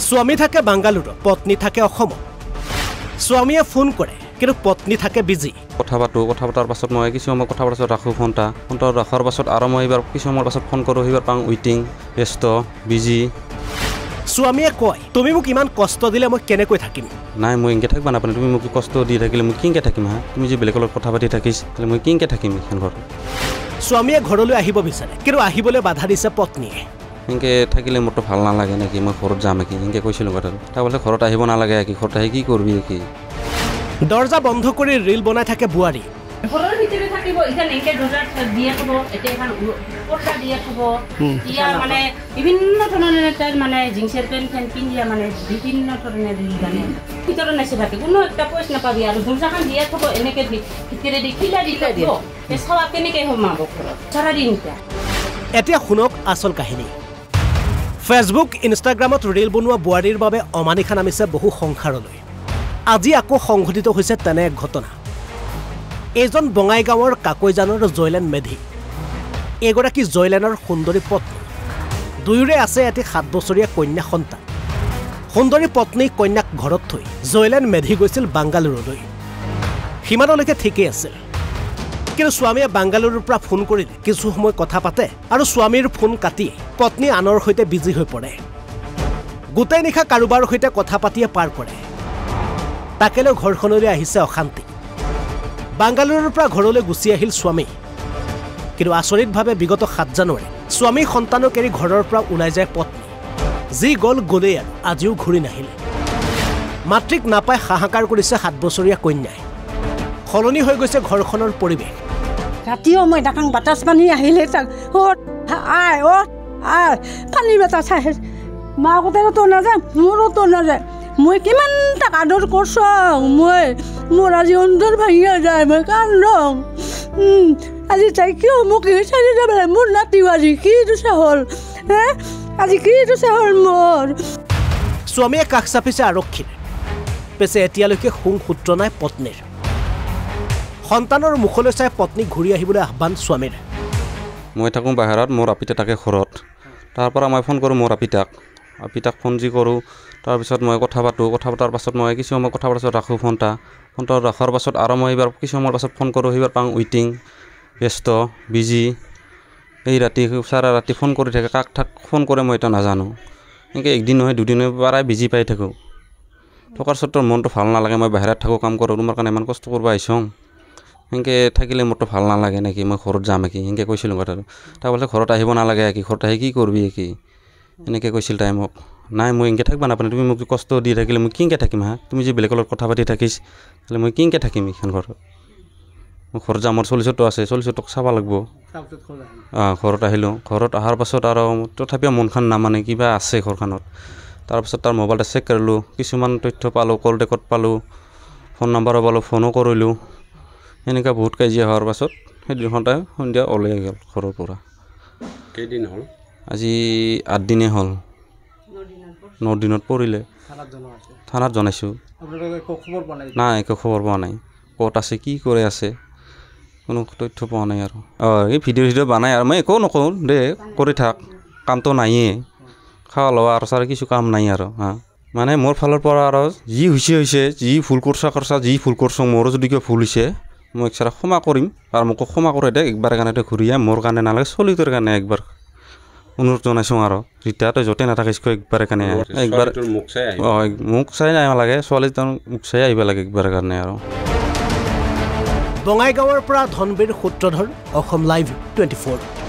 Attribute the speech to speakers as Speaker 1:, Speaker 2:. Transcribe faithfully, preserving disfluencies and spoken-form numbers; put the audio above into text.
Speaker 1: স্বামী থাকে বাংগালুৰু পত্নী থাকে অসম স্বামীয়ে ফোন কৰে কিন্তু পত্নী থাকে বিজি
Speaker 2: কথা পাতো কথা পতাৰ পাছত মই কিছু সময় কথা পাছত ৰাখো ফোনটা ফোনটা ৰাখাৰ পাছত আৰু মই এবাৰ কিছু সময়ৰ পাছত ফোন কৰো হিবাৰ পাং ওয়েটিং ব্যস্ত বিজি
Speaker 1: স্বামীয়ে কয় তুমি মোক ইমান কষ্ট দিলে মই কেনেকৈ থাকিম
Speaker 2: নাই মই ইংকে থাকবা নাপানে তুমি মোক কষ্ট দি থাকিলে মই কিংকে থাকিম হা তুমি যে বেলেগৰ লগত কথা পাতি থাকিস তাহলে মই কিংকে থাকিম এখন ঘৰ
Speaker 1: স্বামীয়ে ঘৰলৈ আহিব বিচাৰে কিন্তু আহিবলৈ বাধা দিছে পত্নীয়ে
Speaker 2: ইংকে থাকিলে মোৰটো ভাল নালাগে নেকি মই ঘৰত যাম কি ইংকে কৈছিলো কথা তা বলে ঘৰত আহিব নালাগে কি ঘৰত আহি কি কৰবি কি
Speaker 1: দরজা বন্ধ করে রিল বনাই থাকে বুয়ারি
Speaker 3: ঘরের ভিতরে থাকিব এখানে একে দরজা দিয়ে থব এতে এখন পর্দা দিয়ে থব ইয়া মানে বিভিন্ন ধরনের তার মানে জিন্সের প্যান্ট ফ্যান পিন্ধিয়া মানে বিভিন্ন ধরনের রিল গানে ভিতরে নেছে থাকে কোনো একটা পয়সা না পাবি আর দরজাখান দিয়ে থব এনেকে ভিতরে দি কিলা দি দিব এ সবা কেনেকে হমাব ঘৰত সারা দিনটা
Speaker 1: এতিয়া শুনক আসল কাহিনী ফেসবুক ইনষ্টাগ্ৰামত ৰিল বনোৱা বুয়াৰীৰ বাবে অমানিখা নামিছে বহু সংসাৰলৈ আজি আকৌ সংঘটিত হৈছে তেনে এক ঘটনা এজন বঙাইগাঁৱৰ কাকৈজানৰ জয়লেন মেধি এগৰাকী জয়লেনৰ সুন্দৰী পত্নী দুয়োৰে আছে এটি সাত বছৰীয়া কন্যা সন্তান সুন্দৰী পত্নী কন্যাক ঘৰত থৈ জয়লেন মেধি গৈছিল বাংগালুৰুলৈ সিমানলৈকে ঠিকেই আছিল কিন্তু স্বামীয়ে বাংগালুৰুৰ পৰা ফোন কৰিলে কিছু সময় কথা পাতে আৰু স্বামীৰ ফোন কাটি পত্নী আনৰ সৈতে বিজি হৈ পৰে গোটেই নিশা কাৰোবাৰ সৈতে কথা পাতিয়ে পাৰ কৰে তাকেলৈ ঘৰখনলৈ আহিছে অশান্তি বাংগালুৰুৰ পৰা ঘৰলৈ গুচি আহিল স্বামী কিন্তু আচৰিতভাৱে বিগত সাত জানুৱাৰী স্বামী সন্তানক এৰি ঘৰৰ পৰা ওলাই যায় পত্নী যি গ'ল গ'লেই আৰু আজিও ঘূৰি নাহিল মাতৃক নাপাই হাহাকাৰ কৰিছে সাত বছৰীয়া কন্যাই সলনি হৈ গৈছে ঘৰখনৰ পৰিৱেশ
Speaker 4: ৰাতিও মই ডাকাং বাতাস পানী আহিলে আই অ আই পানী বাতাস আহে মাকহঁতেতো নাযায় মোৰোতো নাযায় মই কিমান তাক আদৰ কৰছোঁ মই মোৰ আজি অন্তৰ ভাঙিয়া যায় মই কান্দং আজি তাই কিয় মোক চাৰি যাব মোৰ নাতিও আজি কি দুচা হ'ল হে আজি কি দুচা হ'ল মোৰ
Speaker 1: স্বামীয়ে কাষ চাপিছে আৰক্ষীৰ পিছে এতিয়ালৈকে সুং সূত্ৰ নাই পত্নীৰ সন্তানৰ মুখলৈ চাই পত্নী ঘূৰি আহিবলৈ আহ্বান স্বামীৰ
Speaker 2: মই থাকোঁ বাহিৰত মোৰ আপিতা থাকে ঘৰত তাৰ পৰা মই ফোন কৰোঁ মোৰ আপিতাক আপিতাক ফোন যি কৰোঁ তাৰপিছত মই কথা পাতো কথা পতাৰ পাছত মই কিছু সময় কথা পাছত ৰাখো ফোনটা ফোনটা ৰাখাৰ পাছত আৰু মই এবাৰ কিছু সময়ৰ পাছত ফোন কৰোঁ হিবাৰ পাং ওয়েটিং ব্যস্ত বিজি এই ৰাতি চাৰা ৰাতি ফোন কৰি থাকে কাক ঠাক ফোন কৰে মই এটা নাজানো এনেকৈ একদিন নহয় দুদিনৰ পৰাই বিজি পাই থাকোঁ থকাৰ স্বত্বৰ মনটো ভাল নালাগে মই বাহিৰত থাকোঁ কাম কৰোঁ তোমাৰ কাৰণে ইমান কষ্ট কৰিব আহিছোঁ এনেকৈ থাকিলে মোৰটো ভাল নালাগে নেকি মই ঘৰত যাম কি এনেকৈ কৈছিলোঁ কথাটো তাৰ বলে ঘৰত আহিব নালাগে কি ঘৰত আহি কি কৰবি কি এনেকৈ কৈছিল তাই মোক নাই মই ইংকে থাকবা নাপানে তুমি মোক কষ্ট দি থাকিলে মই কিংকে থাকিম হা তুমি যে বেলেগৰ লগত কথা পাতি থাকিস তাহলে মই কিংকে থাকিম এখন ঘৰত মই ঘৰত যাম মোৰ চল্লিছতো আছে চল্লিছতক চাব লাগিব অঁ ঘৰত আহিলোঁ ঘৰত অহাৰ পাছত আৰু তথাপিও মনখন নামানে কিবা আছে ঘৰখনত তাৰপাছত তাৰ মোবাইলটা চেক কৰিলোঁ কিছুমান তথ্য পালোঁ কল ৰেকৰ্ড পালোঁ ফোন নাম্বাৰো পালোঁ ফোনো কৰিলোঁ এনেকুৱা বহুত কাজিয়া হোৱাৰ পাছত সেই দুঘণ্টাই সন্ধিয়া ওলাই গ'ল ঘৰৰ পৰা
Speaker 5: কেইদিন হ'ল
Speaker 2: আজি আঠ দিনে হ'ল ন দিনত পৰিলে থানাত জনাইছোঁ নাই একো খবৰ পোৱা নাই ক'ত আছে কি কৰি আছে কোনো তথ্য পোৱা নাই আৰু অঁ এই ভিডিঅ' চিডিঅ' বনাই আৰু মই একো নকওঁ দে কৰি থাক কামটো নায়েই খোৱা লোৱা আৰু ছাৰ কিছু কাম নাই আৰু হা মানে মোৰ ফালৰ পৰা আৰু যি হৈছে হৈছে যি ভুল কৰছা কৰছা যি ভুল কৰছোঁ মোৰো যদি কিবা ভুল হৈছে মই একচাৰা ক্ষমা কৰিম আৰু মোকো ক্ষমা কৰে দে একবাৰ কাৰণে ঘূৰি আহ মোৰ কাৰণে নালাগে চলিটোৰ কাৰণে একবাৰ অনুৰোধ জনাইছোঁ আৰু যেতিয়া তই য'তে নাথাকিছকৈ একবাৰ কাৰণে একবাৰ অঁ মোক চাই আহিব লাগে ছোৱালী মোক চাই আহিব লাগে একবাৰ কাৰণে আৰু
Speaker 1: বঙাইগাঁৱৰ পৰা Dhanbir Sutradhar Assam live twenty four